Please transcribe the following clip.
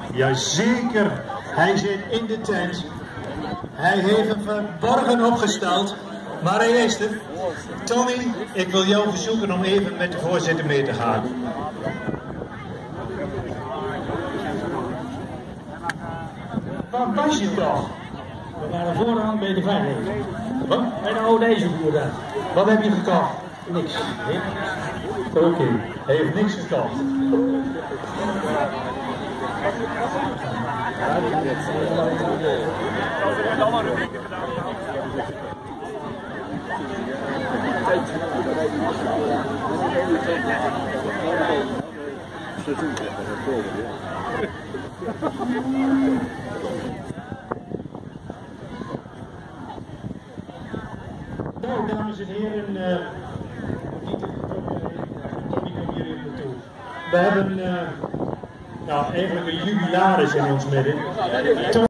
Jazeker, hij zit in de tent. Hij heeft hem verborgen opgesteld, maar hij is er. Tommy, ik wil jou verzoeken om even met de voorzitter mee te gaan. Waar was je toch? We waren voorhand bij de veiligheid. Wat? Bij de oude boer daar. Wat heb je gekocht? Niks. Oké, hij heeft niks gekocht. Nou, dames en heren, Tommy komt hier even naartoe. We hebben eigenlijk een jubilaris in ons midden.